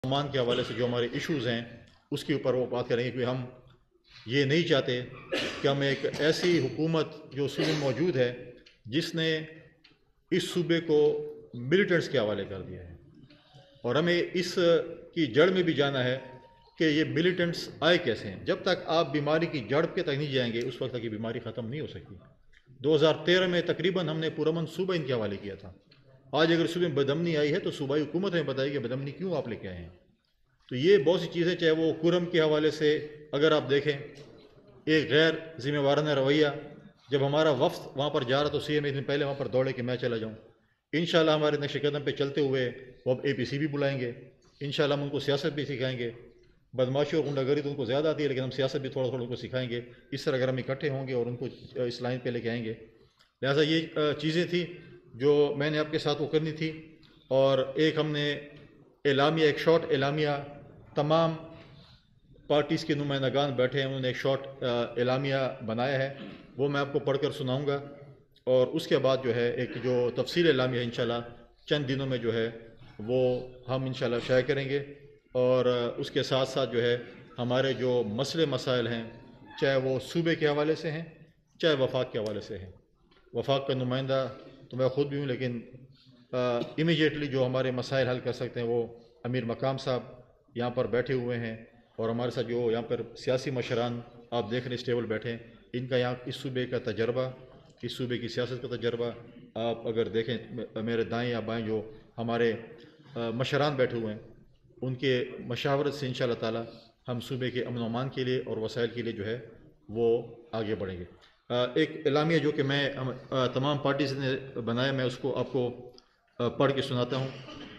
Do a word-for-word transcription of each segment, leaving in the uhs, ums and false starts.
مان کے حوالے سے جو ہمارے ایشوز ہیں اس کے اوپر وہ بات کریں گے کہ ہم یہ نہیں چاہتے کہ ہم ایک ایسی حکومت جو صوبے میں موجود ہے جس نے اس صوبے کو ملیٹنٹس کے حوالے کر دیا ہے، اور ہمیں اس کی جڑ میں بھی جانا ہے کہ یہ ملیٹنٹس آئے کیسے ہیں۔ جب تک آپ بیماری کی جڑ کے تک نہیں جائیں گے اس وقت تک یہ بیماری ختم نہیں ہو سکتی۔ دو ہزار تیرہ میں تقریباً ہم نے پرامن صوبہ ان کے حوالے کیا تھا۔ آج اگر صوبے میں بدامنی آئی ہے تو صوبائی حکومت ہمیں بتائے کہ بدامنی کیوں آپ لے کے آئے ہیں۔ تو یہ بہت سی چیزیں، چاہے وہ کرم کے حوالے سے اگر آپ دیکھیں ایک غیر ذمہ وارانہ رویہ، جب ہمارا وفد وہاں پر جا رہا تو سی ایم ایک دن پہلے وہاں پر دوڑے کہ میں چلا جاؤں۔ انشاءاللہ ہمارے نقش قدم پہ چلتے ہوئے وہ اب اے پی سی بھی بلائیں گے، انشاءاللہ ہم ان کو سیاست بھی سکھائیں گے۔ بدماشی اور غنڈہ گری تو ان کو زیادہ آتی ہے، لیکن ہم سیاست بھی تھوڑا تھوڑا ان کو سکھائیں گے۔ اس طرح اگر ہم اکٹھے ہوں گے اور ان کو اس لائن پہ لے کے آئیں گے۔ لہٰذا یہ چیزیں تھیں جو میں نے آپ کے ساتھ وہ کرنی تھی۔ اور ایک ہم نے اعلامیہ، ایک شارٹ اعلامیہ، تمام پارٹیز کے نمائندگان بیٹھے ہیں، انہوں نے ایک شارٹ اعلامیہ بنایا ہے، وہ میں آپ کو پڑھ کر سناؤں گا، اور اس کے بعد جو ہے ایک جو تفصیل اعلامیہ ہے انشاءاللہ چند دنوں میں جو ہے وہ ہم انشاءاللہ شائع کریں گے۔ اور اس کے ساتھ ساتھ جو ہے ہمارے جو مسئلے مسائل ہیں، چاہے وہ صوبے کے حوالے سے ہیں چاہے وفاق کے حوالے سے ہیں۔ وفاق کا نمائندہ تو میں خود بھی ہوں، لیکن امیجیٹلی جو ہمارے مسائل حل کر سکتے ہیں وہ امیر مقام صاحب یہاں پر بیٹھے ہوئے ہیں، اور ہمارے ساتھ جو یہاں پر سیاسی مشران آپ دیکھ رہے ہیں اس ٹیبل بیٹھے ہیں، ان کا یہاں اس صوبے کا تجربہ، اس صوبے کی سیاست کا تجربہ آپ اگر دیکھیں میرے دائیں یا بائیں جو ہمارے مشران بیٹھے ہوئے ہیں، ان کے مشاورت سے انشاءاللہ تعالی ہم صوبے کے امن و امان کے لیے اور وسائل کے لیے جو ہے وہ آگے بڑھیں گے۔ ایک اعلامیہ جو کہ میں تمام پارٹیز نے بنایا، میں اس کو آپ کو پڑھ کے سناتا ہوں۔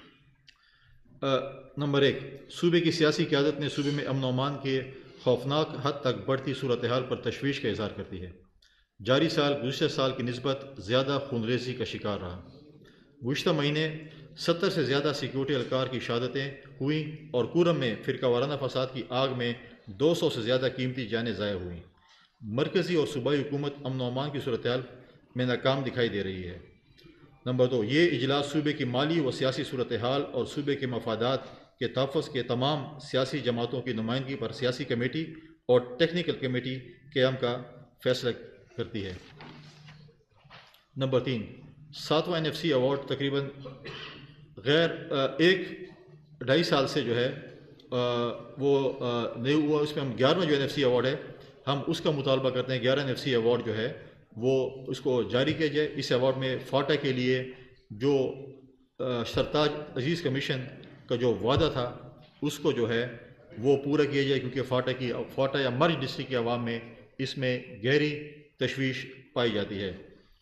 نمبر ایک، صوبے کی سیاسی قیادت نے صوبے میں امن و امان کے خوفناک حد تک بڑھتی صورتحال پر تشویش کا اظہار کرتی ہے۔ جاری سال گزشتہ سال کی نسبت زیادہ خونریزی کا شکار رہا۔ گزشتہ مہینے ستر سے زیادہ سیکیورٹی اہلکار کی شہادتیں ہوئیں اور کورم میں فرقہ وارانہ فساد کی آگ میں دو سو سے زیادہ قیمتی جانیں ضائع ہوئیں۔ مرکزی اور صوبائی حکومت امن و امان کی صورتحال میں ناکام دکھائی دے رہی ہے۔ نمبر دو، یہ اجلاس صوبے کی مالی و سیاسی صورتحال اور صوبے کے مفادات کے تحفظ کے تمام سیاسی جماعتوں کی نمائندگی پر سیاسی کمیٹی اور ٹیکنیکل کمیٹی قیام کا فیصلہ کرتی ہے۔ نمبر تین، ساتواں این ایف سی ایوارڈ تقریباً غیر ایک ڈھائی سال سے جو ہے وہ نہیں ہوا، اس میں ہم گیارہواں جو این ایف سی ایوارڈ ہے ہم اس کا مطالبہ کرتے ہیں، گیارہ این ایف سی ایوارڈ جو ہے وہ اس کو جاری کیا جائے۔ اس ایوارڈ میں فاٹا کے لیے جو سرتاج عزیز کمیشن کا جو وعدہ تھا اس کو جو ہے وہ پورا کیا جائے، کیونکہ فاٹا کی فاٹا یا مرج ڈسٹرکٹ کے عوام میں اس میں گہری تشویش پائی جاتی ہے۔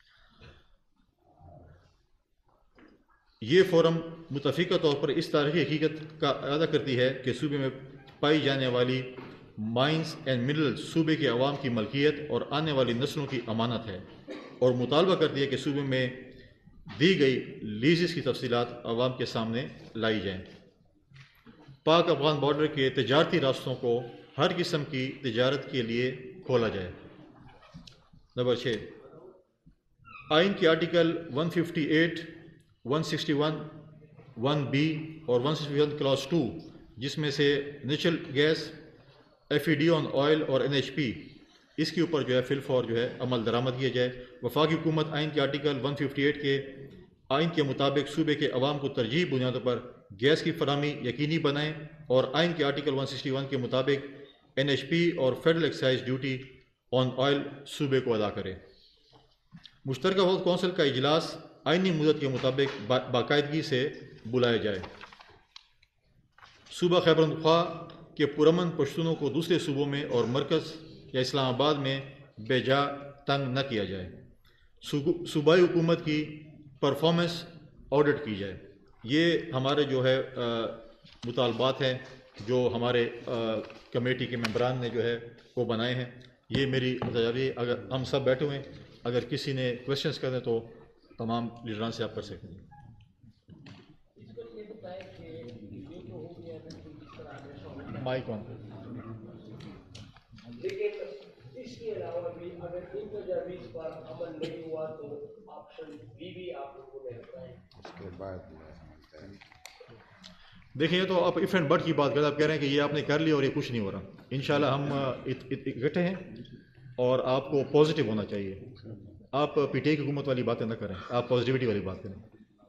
یہ فورم متفقہ طور پر اس تاریخی حقیقت کا اعادہ کرتی ہے کہ صوبے میں پائی جانے والی مائنز اینڈ منرل صوبے کے عوام کی ملکیت اور آنے والی نسلوں کی امانت ہے، اور مطالبہ کرتی ہے کہ صوبے میں دی گئی لیزز کی تفصیلات عوام کے سامنے لائی جائیں۔ پاک افغان بارڈر کے تجارتی راستوں کو ہر قسم کی تجارت کے لیے کھولا جائے۔ نمبر چھ، آئین کے آرٹیکل ایک سو اٹھاون، ایک سو اکسٹھ، ون بی اور ایک سو اکسٹھ کلاس ٹو، جس میں سے natural gas, F E D on oil اور این ایچ پی، اس کے اوپر جو ہے فی الفور جو ہے عمل درآمد کیا جائے۔ وفاقی حکومت آئین کے آرٹیکل ایک سو اٹھاون کے آئین کے مطابق صوبے کے عوام کو ترجیحی بنیادوں پر گیس کی فراہمی یقینی بنائیں، اور آئین کے آرٹیکل ایک سو اکسٹھ کے مطابق این ایچ پی اور federal excise duty on oil صوبے کو ادا کرے۔ مشترکہ وفد کونسل کا اجلاس آئینی مدت کے مطابق باقاعدگی سے بلایا جائے۔ صوبہ خیبر پختونخوا کے پرامن پشتونوں کو دوسرے صوبوں میں اور مرکز یا اسلام آباد میں بے جا تنگ نہ کیا جائے۔ صوبائی حکومت کی پرفارمنس آڈٹ کی جائے۔ یہ ہمارے جو ہے مطالبات ہیں جو ہمارے کمیٹی کے ممبران نے جو ہے وہ بنائے ہیں۔ یہ میری تجاویز، اگر ہم سب بیٹھے ہوئے ہیں، اگر کسی نے کوشچنس کریں تو تمام لیڈران سے آپ کر سکتے ہیں۔ Mic on. لیکن اس کے علاوہ بھی اگر ان تجاویز پر عمل نہیں ہوا تو آپشن بی بھی آپ لوگوں نے بتائیں۔ اس کے بعد دیکھیں یہ تو آپ ایف اینڈ بٹ کی بات کریں، آپ کہہ رہے ہیں کہ یہ آپ نے کر لیا اور یہ کچھ نہیں ہو رہا. انشاءاللہ ہم اکٹھے ہیں اور آپ کو پازیٹیو ہونا چاہیے. آپ پی ٹی آئی کی حکومت والی باتیں نہ کریں، آپ پازیٹیوٹی والی بات کریں.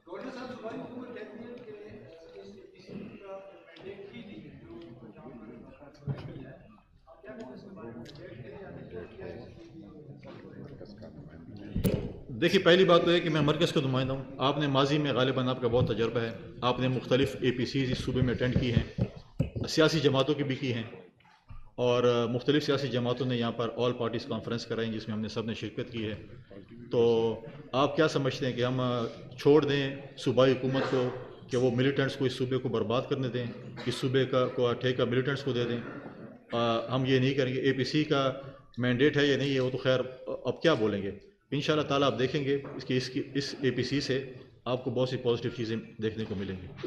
دیکھیے پہلی بات تو ہے کہ میں مرکز کا نمائندہ ہوں. آپ نے ماضی میں غالباً آپ کا بہت تجربہ ہے، آپ نے مختلف اے پی سیز اس صوبے میں اٹینڈ کی ہیں، سیاسی جماعتوں کی بھی کی ہیں، اور مختلف سیاسی جماعتوں نے یہاں پر آل پارٹیز کانفرنس کرائی جس میں ہم نے سب نے شرکت کی ہے. تو آپ کیا سمجھتے ہیں کہ ہم چھوڑ دیں صوبائی حکومت کو کہ وہ ملیٹنٹس کو اس صوبے کو برباد کرنے دیں، اس صوبے کا کو ٹھیکہ ملیٹنٹس کو دے دیں؟ ہم یہ نہیں کریں گے. اے پی سی کا مینڈیٹ ہے یا نہیں ہے وہ تو خیر اب کیا بولیں گے. ان شاء اللہ تعالیٰ آپ دیکھیں گے اس کی اس کی اس اے پی سی سے آپ کو بہت سی پازیٹیو چیزیں دیکھنے کو ملیں گی.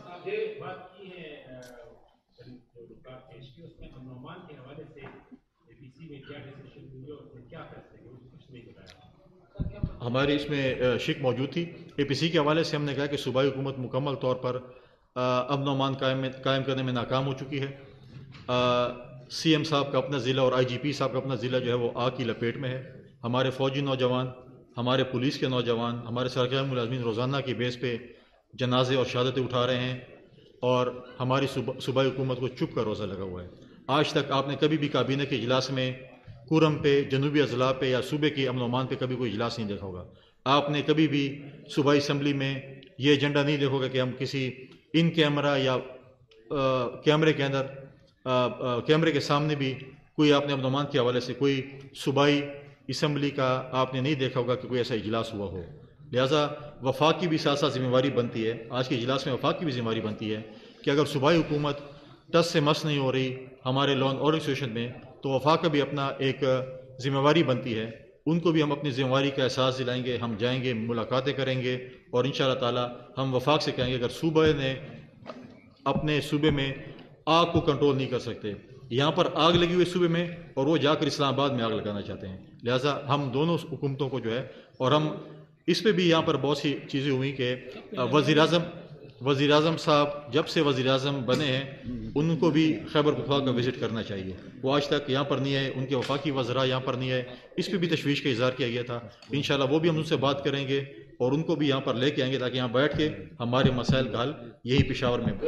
ہماری اس میں شک موجود تھی. اے پی سی کے حوالے سے ہم نے کہا کہ صوبائی حکومت مکمل طور پر امن و امان قائم قائم کرنے میں ناکام ہو چکی ہے. سی ایم صاحب کا اپنا ضلع اور آئی جی پی صاحب کا اپنا ضلع جو ہے وہ آگ کی لپیٹ میں ہے. ہمارے فوجی نوجوان، ہمارے پولیس کے نوجوان، ہمارے سرکاری ملازمین روزانہ کی بیس پہ جنازے اور شہادتیں اٹھا رہے ہیں، اور ہماری صوبائی حکومت کو چپ کا روزہ لگا ہوا ہے. آج تک آپ نے کبھی بھی کابینہ کے اجلاس میں کورم پہ، جنوبی اضلاع پہ یا صوبے کے امن و امان پہ کبھی کوئی اجلاس نہیں دیکھا ہوگا. آپ نے کبھی بھی صوبائی اسمبلی میں یہ ایجنڈا نہیں دیکھو گا کہ ہم کسی ان کیمرہ یا کیمرے کے اندر کیمرے کے سامنے بھی کوئی آپ نے امن و امان کے حوالے سے کوئی صوبائی اسمبلی کا آپ نے نہیں دیکھا ہوگا کہ کوئی ایسا اجلاس ہوا ہو. لہٰذا وفاق کی بھی ساتھ ساتھ ذمہ داری بنتی ہے، آج کے اجلاس میں وفاق کی بھی ذمہ داری بنتی ہے کہ اگر صوبائی حکومت ٹس سے مس نہیں ہو رہی ہمارے لا اینڈ آرڈر سچویشن میں، تو وفاق کا بھی اپنا ایک ذمہ داری بنتی ہے. ان کو بھی ہم اپنی ذمہ داری کا احساس دلائیں گے. ہم جائیں گے، ملاقاتیں کریں گے، اور ان شاء اللہ تعالیٰ ہم وفاق سے کہیں گے اگر صوبے نے اپنے صوبے میں آگ کو کنٹرول نہیں کر سکتے، یہاں پر آگ لگی ہوئی صوبے میں اور وہ جا کر اسلام آباد میں آگ لگانا چاہتے ہیں، لہٰذا ہم دونوں حکومتوں کو جو ہے، اور ہم اس پہ بھی یہاں پر بہت سی چیزیں ہوئی کہ وزیر اعظم وزیر اعظم صاحب جب سے وزیر اعظم بنے ہیں ان کو بھی خیبر پختونخوا کا وزٹ کرنا چاہیے. وہ آج تک یہاں پر نہیں ہے، ان کے وفاقی وزراء یہاں پر نہیں ہے. اس پہ بھی تشویش کا اظہار کیا گیا تھا. انشاءاللہ وہ بھی ہم ان سے بات کریں گے اور ان کو بھی یہاں پر لے کے آئیں گے تاکہ یہاں بیٹھ کے ہمارے مسائل کا حل یہی پشاور میں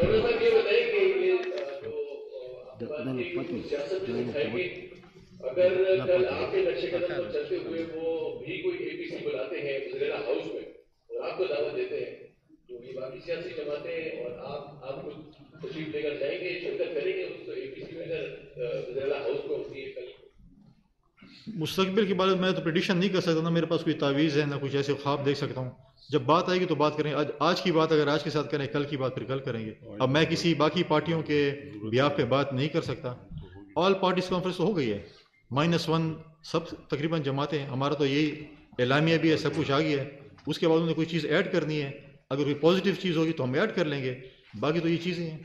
اگر کل آپ کے نقشے قدم پر چلتے ہوئے وہ بھی کوئی اے پی سی بلاتے ہیں وزیرا ہاؤس میں اور آپ کو دعوت دیتے ہیں، تو یہ باقی سیاسی جماعتیں ہیں اور آپ آپ کو تشریف لے کر جائیں گے، شرکت کریں گے اس اے پی سی میں اگر وزیرا ہاؤس میں ہوتی ہے کل؟ مستقبل کے بارے میں میں تو پریڈکشن نہیں کر سکتا، نہ میرے پاس کوئی تعویذ ہے، نہ کچھ ایسے خواب دیکھ سکتا ہوں. جب بات آئے گی تو بات کریں گے. آج آج کی بات اگر آج کے ساتھ کریں، کل کی بات پھر کل کریں گے. اب میں کسی باقی پارٹیوں کے بیاف پہ بات نہیں کر سکتا. آل پارٹیز کانفرنس تو ہو گئی ہے، مائنس ون سب تقریباً جماعتیں ہیں. ہمارا تو یہی اعلامیہ بھی ہے، سب کچھ آ گیا ہے. اس کے بعد انہیں کوئی چیز ایڈ کرنی ہے، اگر کوئی پازیٹیو چیز ہوگی تو ہم ایڈ کر لیں گے، باقی تو یہ چیزیں ہیں.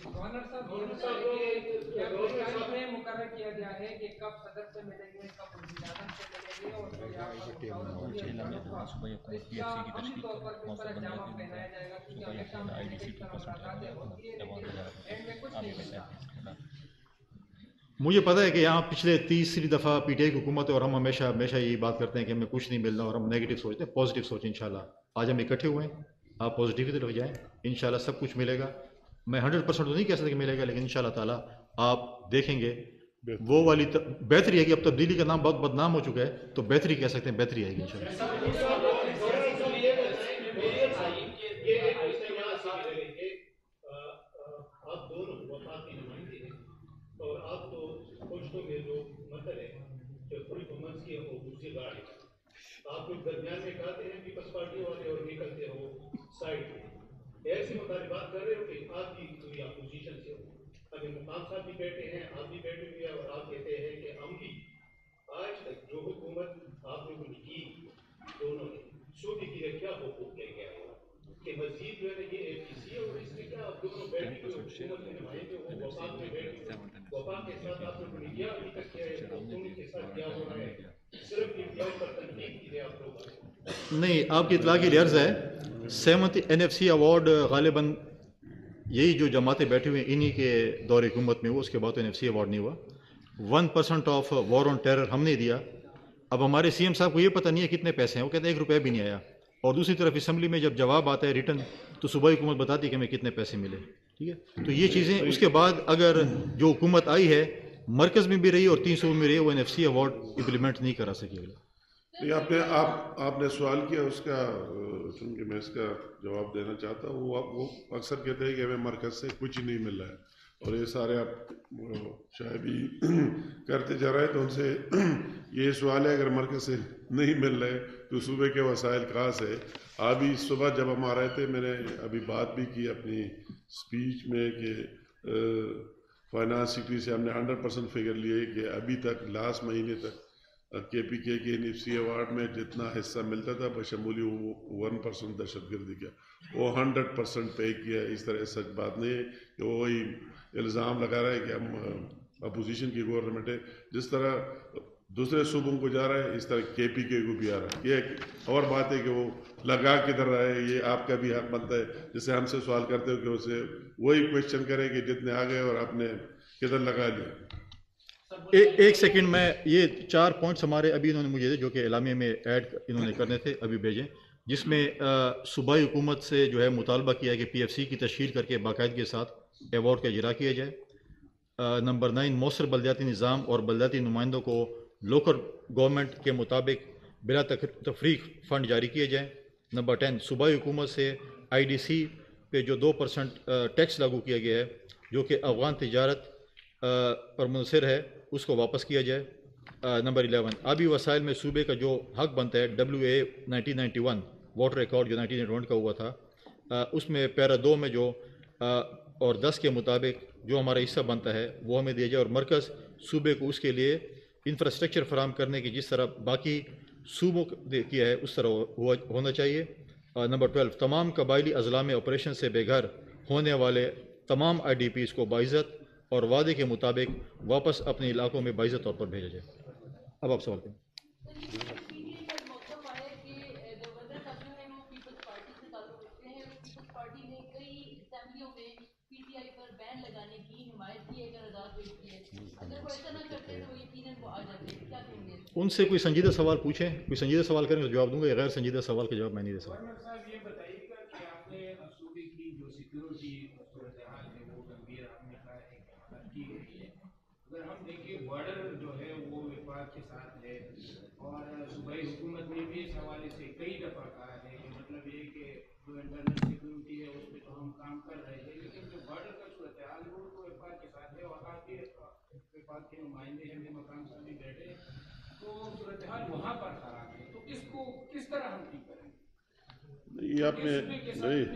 مجھے پتہ ہے کہ یہاں پچھلے تیسری دفعہ پی ٹی آئی کی حکومت ہے اور ہم ہمیشہ ہمیشہ یہی بات کرتے ہیں کہ ہمیں کچھ نہیں مل رہا اور ہم نیگیٹو سوچتے ہیں. پازیٹیو سوچیں انشاءاللہ. آج ہم اکٹھے ہوئے ہیں، آپ پازیٹیو کی طرف جائیں، انشاءاللہ سب کچھ ملے گا. میں ہنڈریڈ پرسینٹ تو نہیں کہہ سکتا کہ ملے گا، لیکن انشاءاللہ تعالیٰ آپ دیکھیں گے وہ والی بہتری ہے کہ اب تبدیلی کا نام بہت بدنام ہو چکا ہے، تو بہتری کہہ سکتے ہیں، بہتری آئے گی انشاءاللہ. آپ کچھ درمیان میں کہتے ہیں پیپلز پارٹی والے اور نکلتے ہو سائڈ میں، ایسی مطالبات کر رہے ہو کہ آپ کی کوئی اپوزیشن سے ہو. ابھی مقام صاحب بھی بیٹھے ہیں، آپ بھی بیٹھے ہوئے ہیں، اور آپ کہتے ہیں کہ ہم بھی آج تک جو حکومت آپ لوگوں نے کی دونوں نے صوبے کے لیے کیا حقوق لے گیا ہوا کہ مزید جو ہے یہ اے پی سی اور اس میں کیا آپ دونوں بیٹھے ہوئے حکومت کے نمائندے ہو، وفاق میں بیٹھے ہوئے، وفاق کے ساتھ آپ لوگوں نے کیا ابھی تک کیا ہے، دونوں کے ساتھ کیا ہو رہا ہے، صرف انڈیا پر تنقید کی ہے آپ لوگوں نے. نہیں، آپ کی اطلاع کے لیے عرض ہے، seventh N F C award غالباً यही जो जमातें बैठी हुई हैं इन्हीं के दौर हुकूमत में हुआ, उसके बाद तो एन एफ सी अवार्ड नहीं हुआ। One percent of war on terror हमने दिया। अब हमारे सी एम साहब को ये पता नहीं है कितने पैसे हैं, वो कहते हैं एक रुपया भी नहीं आया। और दूसरी तरफ असम्बली में जब जवाब आता है रिटर्न, तो सूबाई हुकूमत बताती है कि हमें कितने पैसे मिले। ठीक है, तो ये चीज़ें उसके बाद अगर जो हुकूमत आई है मरकज़ में भी रही और तीन सूबों में रही, वो N F C award implement नहीं करा सकेगा। नहीं, आपने आप आपने सवाल किया उसका, चूँकि मैं इसका जवाब देना चाहता हूँ। वो वो अक्सर कहते हैं कि हमें मरकज़ से कुछ नहीं मिल रहा है, और ये सारे आप शायद भी करते जा रहे हैं। तो उनसे ये सवाल है, अगर मरकज़ से नहीं मिल रहे तो सूबे के वसाइल कहाँ से? अभी सुबह जब हम आ रहे थे, मैंने अभी बात भी की अपनी स्पीच में कि फाइनेंस सेक्रेटरी से हमने हंड्रेड परसेंट फिगर लिए कि अभी तक लास्ट महीने तक के पी के के एन एफ सी अवार्ड में जितना हिस्सा मिलता था बशमूली वन परसेंट दहशतगर्दी का, वो हंड्रेड परसेंट पे किया। इस तरह सच बात नहीं है कि वो वही इल्ज़ाम लगा रहा है कि हम अपोजिशन की गवर्नमेंट है। जिस तरह दूसरे सूबों को जा रहा है, इस तरह के पी के को भी आ रहा है। ये और बात है कि वो लगा किधर रहा है, ये आपका भी हक बनता है। जैसे हमसे सवाल करते हो कि उसे वही क्वेश्चन करें कि जितने आ गए और आपने किधर लगा लिया। ए, एक सेकंड में, ये चार पॉइंट्स हमारे अभी इन्होंने मुझे दे, जो कि एलामिया में ऐड इन्होंने करने थे, अभी भेजें, जिसमें सूबाई हुकूमत से जो है मुतालबा किया है कि पी एफ सी की तश्कील करके बाकायदगी के साथ अवार्ड का इजरा किया जाए। नंबर नाइन, मौसर बलदियाती निज़ाम और बलदियाती नुमाइंदों को लोकल गवर्नमेंट के मुताबिक बिला तफरीक फ़ंड जारी किए जाएँ। नंबर टेन, सूबाई हुकूमत से आई डी सी पे जो दो परसेंट टैक्स लागू किया गया है, जो कि अफगान तजारत पर मुनसर है, उसको वापस किया जाए। नंबर इलेवन, आबी वसाइल में सूबे का जो हक बनता है, W A nineteen ninety one water record जो नाइनटीन नाइन्टी वन का हुआ था, आ, उसमें पैरा दो में जो आ, और दस के मुताबिक जो हमारा हिस्सा बनता है वो हमें दिया जाए। और मरकज़ सूबे को उसके लिए इंफ्रास्ट्रक्चर फराम करने की जिस तरह बाकी सूबों ने किया है उस तरह हुआ होना चाहिए। नंबर ट्वेल्व, तमाम कबायली अजला में ऑपरेशन से बेघर होने वाले तमाम आई डी पीज़ को बाइज़्ज़त और वादे के मुताबिक वापस अपने इलाकों में बाइज़्ज़त तौर पर भेजा जाए। अब आप सवाल करें। उनसे कोई संजीदा सवाल पूछें, कोई संजीदा सवाल करें तो जवाब दूंगा, या गैर संजीदा सवाल का जवाब मैं नहीं दे सकता। अगर हम देखिए बॉर्डर जो है वो विभाग के साथ है, और सूबाई हुकूमत ने भी इस हवाले से कई दफ़ा कहा है कि मतलब ये कि जो इंटरनल सिक्योरिटी है उस पर तो हम काम कर रहे हैं, लेकिन जो बॉर्डर का सूरत हाल है वो तो विभाग के साथ है। और आपके विभाग के नुमाइंदे हैं, मकाम साहब भी बैठे, तो सूरत हाल वहाँ पर खराब है, तो इसको किस तरह हम ठीक करेंगे? नहीं, आपने नहीं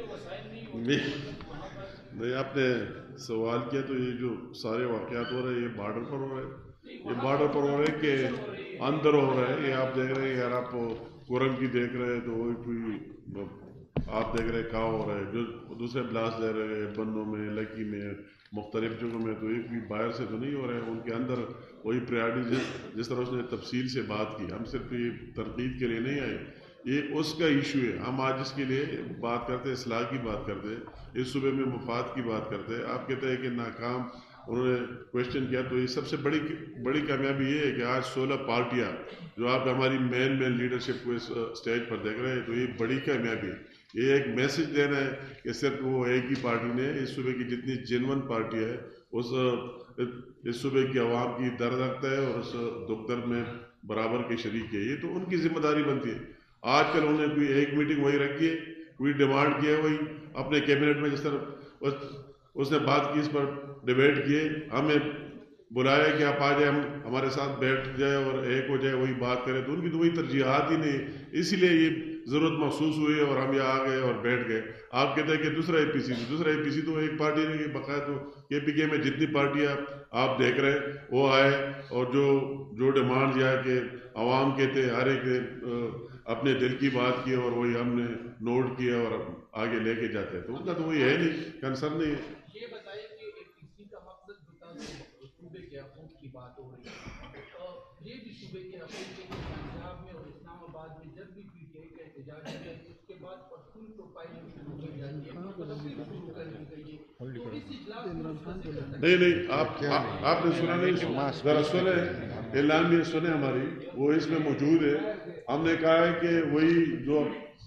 नहीं आपने सवाल किया तो ये जो सारे वाक़यात हो रहे हैं ये बॉर्डर पर हो रहे हैं, ये बॉर्डर पर हो रहे हैं कि अंदर हो रहे हैं। ये आप देख रहे हैं, यार आप कुरम की देख रहे हैं तो वही कोई आप देख रहे हैं कहाँ हो रहा है, जो दूसरे ब्लास्ट ले रहे हैं बन्नों में, लकी में, मुख्तलिफ जगहों में, तो एक भी बाहर से तो नहीं हो रहे हैं। उनके अंदर वही प्रायोरिटी जिस जिस तरह उसने तफसील से बात की, हम सिर्फ ये तरकीब के लिए नहीं आए, ये उसका इशू है। हम आज इसके लिए बात करते हैं, इस्लाह की बात करते हैं, इस सूबे में मफाद की बात करते हैं। आप कहते हैं कि नाकाम, उन्होंने क्वेश्चन किया, तो ये सबसे बड़ी बड़ी कामयाबी ये है कि आज सोलह पार्टियाँ जो आप हमारी मेन मेन लीडरशिप को इस स्टेज पर देख रहे हैं, तो ये बड़ी कामयाबी है। ये एक मैसेज देना है कि सिर्फ वो एक ही पार्टी ने, इस सूबे की जितनी जेन्युइन पार्टी है उस इस सूबे की आवाम की दर्द रखता है और उस दुख दर्द में बराबर के शरीक है। ये तो उनकी जिम्मेदारी बनती है। आजकल उन्होंने कोई एक मीटिंग वही रखी है, कोई डिमांड किया है, वही अपने कैबिनेट में जिस तरह उस, उसने बात की, इस पर डिबेट किए, हमें बुलाया कि आप आ जाए, हम हमारे साथ बैठ जाए और एक हो जाए, वही बात करें, तो उनकी तो वही तरजीहात ही नहीं, इसीलिए ये ज़रूरत महसूस हुई और हम यहाँ आ गए और बैठ गए। आप कहते हैं कि दूसरा ए पी सी, दूसरा ए पी सी तो एक पार्टी नहीं है, बकाया तो के पी के में जितनी पार्टियाँ आप देख रहे हैं वो आए और जो जो डिमांड या के आवाम के थे, हर एक अपने दिल की बात की और वही हमने नोट किया और आगे लेके जाते हैं। तो उनका तो वही है नहीं, कंसर्न नहीं है। ये बताइए कि एपीसी का मकसद जो था सूबे के या खूब की बात हो रही है, तो ये भी सूबे के अपील के पंजाब में और इस्लामाबाद में जब भी पी टी आई का एहतजाज होता है उसके बाद पश्तून प्रोफाइलिंग शुरू कर जाती है, मतलब अपील शुरू कर दी गई है। तो इस इजलास में उसका जिक्र करना नहीं नहीं आप आ, आपने सुना नहीं, जरा सुने, एलानिया सुने हमारी, वो इसमें मौजूद है। हमने कहा है कि वही जो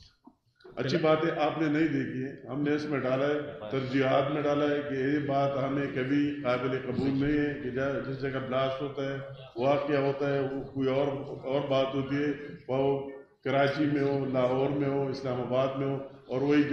अच्छी बात है आपने नहीं देखी है, हमने इसमें डाला है, तरजीहात में डाला है कि ये बात हमें कभी काबिल कबूल नहीं है कि जिस जगह ब्लास्ट होता है, वाक़या होता है, वो कोई और और बात होती है, वो कराची में हो, लाहौर में हो, इस्लामाबाद में हो, और वही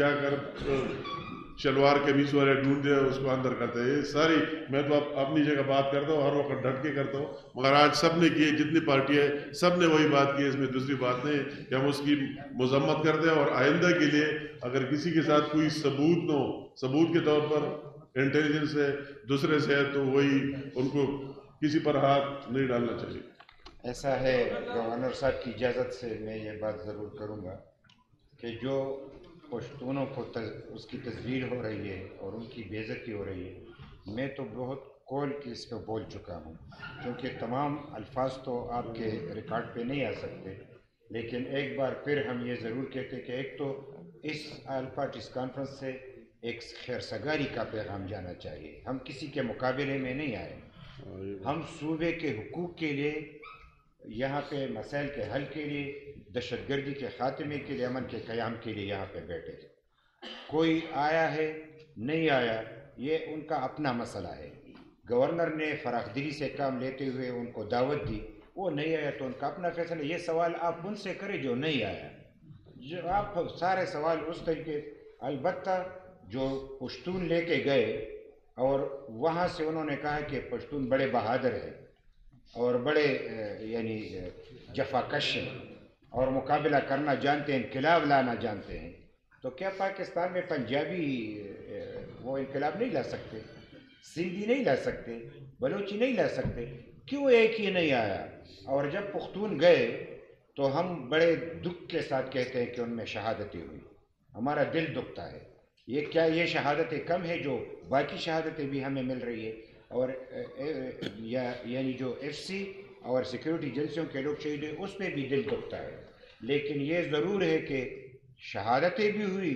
जाकर शलवार कमीज वाले ढूंढते हैं उसको अंदर करते हैं। ये सारी मैं तो अब अपनी जगह बात करता हूँ, हर वक्त डट के करता हूँ, मगर आज सब ने किए, जितनी पार्टियाँ हैं सब ने वही बात की है। इसमें दूसरी बात नहीं है कि हम उसकी मजम्मत करते हैं, और आइंदा के लिए अगर किसी के साथ कोई सबूत हो, सबूत के तौर पर इंटेलिजेंस है, दूसरे से है, तो वही उनको किसी पर हाथ नहीं डालना चाहिए। ऐसा है, गवर्नर साहब की इजाज़त से मैं ये बात ज़रूर करूँगा कि जो पश्तूनों को तज, उसकी तस्वीर हो रही है और उनकी बेइज्जती हो रही है, मैं तो बहुत कौल की इस पर बोल चुका हूँ, क्योंकि तमाम अल्फाज तो आपके रिकॉर्ड पे नहीं आ सकते, लेकिन एक बार फिर हम ये ज़रूर कहते हैं कि एक तो इस ऑल पार्टीज़ कॉन्फ्रेंस से एक खैरसगारी का पैगाम जाना चाहिए। हम किसी के मुकाबले में नहीं आए, हम सूबे के हुकूक के लिए, यहाँ पे मसाइल के हल के लिए, दहशतगर्दी के ख़ात्मे के लिए, अमन के क़याम के लिए यहाँ पे बैठे थे। कोई आया है नहीं आया ये उनका अपना मसला है। गवर्नर ने फराखदिली से काम लेते हुए उनको दावत दी, वो नहीं आया तो उनका अपना फैसला। ये सवाल आप उनसे करें जो नहीं आया, जो आप सारे सवाल उस तरीके, अलबत्ता जो पश्तून लेके गए और वहाँ से उन्होंने कहा कि पश्तून बड़े बहादुर हैं और बड़े यानी जफाकश हैं और मुकाबला करना जानते हैं, इनकलाब लाना जानते हैं, तो क्या पाकिस्तान में पंजाबी वो इनकलाब नहीं ला सकते, सिंधी नहीं ला सकते, बलोची नहीं ला सकते? क्यों एक ही नहीं आया? और जब पुख्तून गए तो हम बड़े दुख के साथ कहते हैं कि उनमें शहादतें हुई, हमारा दिल दुखता है। ये क्या ये शहादतें कम है जो बाकी शहादतें भी हमें मिल रही है? और या यानी जो एफ सी और सिक्योरिटी एजेंसियों के लोग शहीद हैं उस पर भी दिल दुखता है। लेकिन ये ज़रूर है कि शहादतें भी हुई,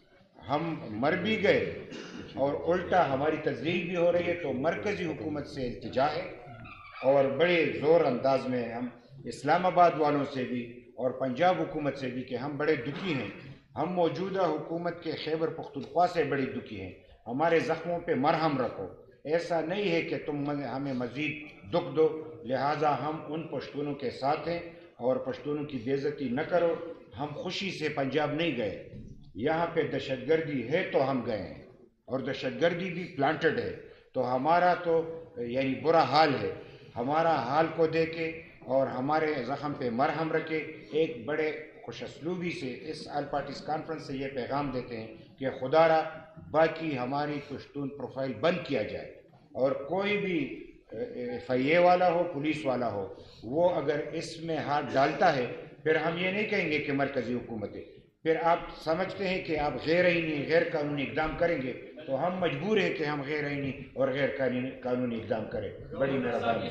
हम मर भी गए और उल्टा हमारी तजलील भी हो रही है। तो मरकज़ी हुकूमत से इल्तिजा है और बड़े ज़ोर अंदाज में हम इस्लामाबाद वालों से भी और पंजाब हुकूमत से भी कि हम बड़े दुखी हैं, हम मौजूदा हुकूमत के खैबर पख्तूनख्वा से बड़ी दुखी हैं, हमारे ज़ख्मों पे मरहम रखो। ऐसा नहीं है कि तुम हमें मज़ीद दुख दो, लिहाजा हम उन पश्तूनों के साथ हैं और पश्तूनों की बेइज्जती न करो। हम खुशी से पंजाब नहीं गए, यहाँ पे दहशतगर्दी है तो हम गए हैं और दहशतगर्दी भी प्लांटेड है, तो हमारा तो यानी बुरा हाल है। हमारा हाल को देखे और हमारे ज़ख्म पे मरहम रखे। एक बड़े खुशअस्लूबी से इस ऑल पार्टीज़ कॉन्फ्रेंस से ये पैगाम देते हैं कि खुदारा बाकी हमारी पश्तून प्रोफाइल बंद किया जाए और कोई भी एफ आई ए वाला हो, पुलिस वाला हो, वो अगर इसमें हाथ डालता है, फिर हम ये नहीं कहेंगे कि मरकज़ी हुकूमत है। फिर आप समझते हैं कि आप गैर आईनी गैर कानूनी इक़दाम करेंगे, तो हम मजबूर हैं कि हम गैर आईनी और गैर कानूनी इक़दाम करें। बड़ी मेहरबानी।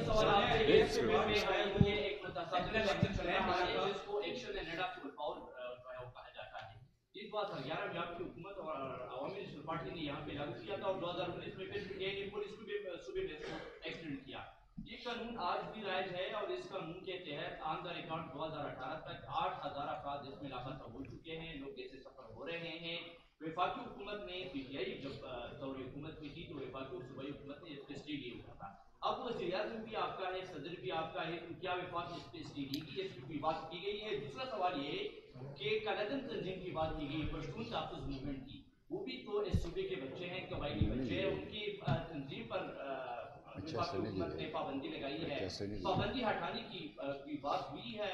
इस बात हरियाणा में आपकी हुकूमत और अवामी नेशनल पार्टी ने यहाँ पे लागू किया था और दो हज़ार उन्नीस में फिर पीटीआई ने पुलिस सूबे सूबे में इसको एक्सटेंड किया। ये कानून आज भी राइज है और इस कानून के तहत ऑन द रिकॉर्ड दो हज़ार अठारह तक आठ हजार अफराद इसमें लापता हो चुके हैं, लोग ऐसे सफर हो रहे हैं। वफाकी हुकूमत ने पीटीआई जब दौरी हुकूमत में थी तो वफाकी और सूबाई हुकूमत ने इस पर स्टे लिया हुआ था। अब वज़ीर आज़म भी आपका है, सदर भी आपका है, तो क्या वफाक इस पर स्टे ली की इसकी कोई बात की गई है? दूसरा सवाल ये कि कनाडन तंजीम की बात की गई, पश्तून तहफ़्फ़ुज़ मूवमेंट की, वो भी तो इस सूबे के बच्चे हैं, कबायली बच्चे हैं, उनकी तंजीम पर हुकूमत ने पाबंदी लगाई है, पाबंदी हटाने की की बात हुई है?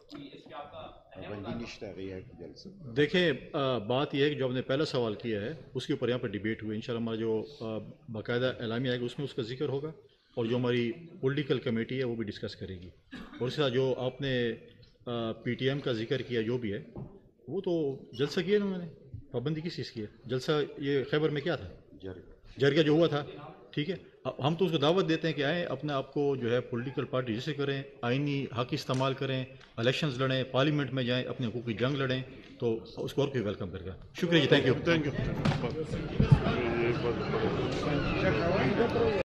देखें, बात यह है कि जो आपने पहला सवाल किया है उसके ऊपर यहाँ पर डिबेट हुई। इंशाल्लाह हमारा जो बाकायदा एलामी आएगा उसमें उसका जिक्र होगा और जो हमारी पॉलिटिकल कमेटी है वो भी डिस्कस करेगी। और इसके साथ जो आपने पीटीएम का जिक्र किया जो भी है वो तो जलसा किया ना उन्होंने, पाबंदी किस चीज़ की है? जलसा ये खैबर में क्या था, जरगा जो हुआ था, ठीक है। ہم تو اس کو دعوت دیتے ہیں کہ آئیں اپنے آپ کو جو ہے پولیٹیکل پارٹی جیسے کریں، آئینی حق استعمال کریں، الیکشنز لڑیں، پارلیمنٹ میں جائیں، اپنے حقوق کی جنگ لڑیں، تو اس کو اور کوئی ویلکم کرے گا. شکریہ جی، تھینک یو. Thank you.